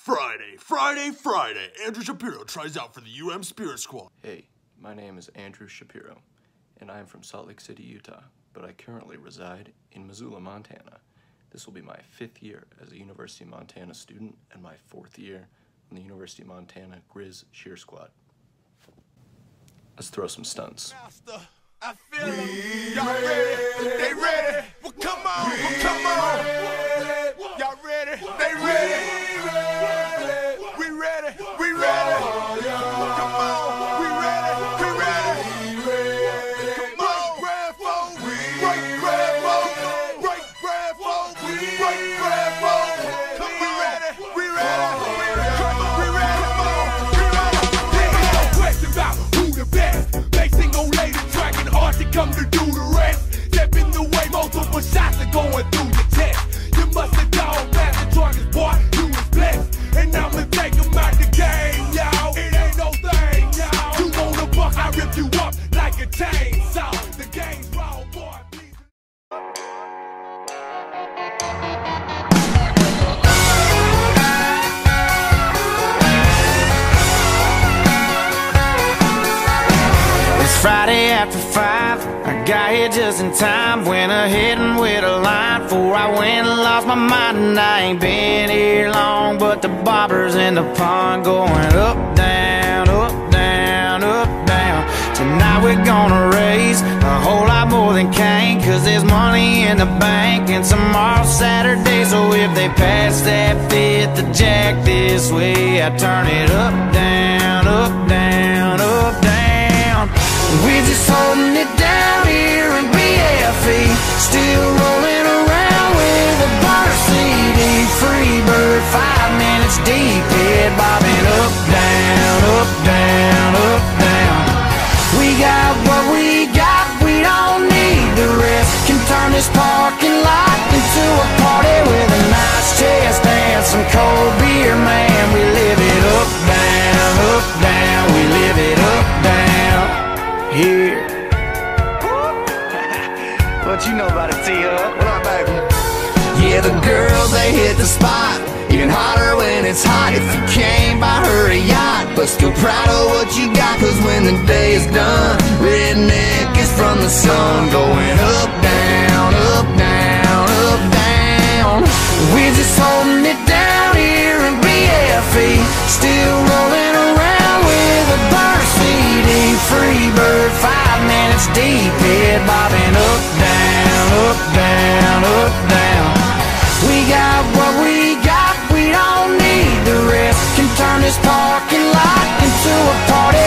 Friday. Andrew Shapiro tries out for the UM Spirit Squad. Hey, my name is Andrew Shapiro, and I am from Salt Lake City, Utah, but I currently reside in Missoula, Montana. This will be my 5th year as a University of Montana student and my 4th year on the University of Montana GRIZ cheer squad. Let's throw some stunts. I feel them. Y'all ready? They ready? Well, come on. Y'all ready? They ready? We ready? We ready? Come on. We ready? We ready? Come on. Grab phone. Break grab phone. Break grab phone. Break grab phone. Come we ready? We ready? We ready? Come on. We ready? There ain't no question about who the best. They sing on later track and hard to come to do the rest. Step in the way, multiple shots are going through your chest. You must have gone past the target, boy. You was blessed. And I'ma take him out the game, y'all. It ain't no thing, y'all. You want a buck, I rip you up like a chainsaw. The game's wrong, boy. Friday after 5, I got here just in time. Went ahead and with a line before I went and lost my mind. And I ain't been here long, but the bobbers in the pond going up, down, up, down, up, down. Tonight we're gonna raise a whole lot more than Cain, 'cause there's money in the bank and tomorrow's Saturday. So if they pass that fifth to Jack this way, I turn it up, down, up, down, up, down. We're just holding it down here in BFE, still rolling around with a bar CD. Free bird, 5 minutes deep, head bobbing up, down, up, down, up, down. We got what we got, we don't need the rest. Can turn this parking lot into a party with a nice chest and some cold beer, man. We live it up, down, we live it up, down. Here. What you know about it, T-Up? What up, baby? Yeah, the girls, they hit the spot. Even hotter when it's hot. If you came by her a yacht, but still proud of what you got, 'cause when the day is done, redneck is from the sun, going up, down, up, down, up, down. We're just holding it down here in BFE, still rolling around with a burn CD. Free bird, 5 minutes deep, head bobbing up, down, up, down, up, down. We got what we got, we don't need the rest. Can turn this parking lot into a party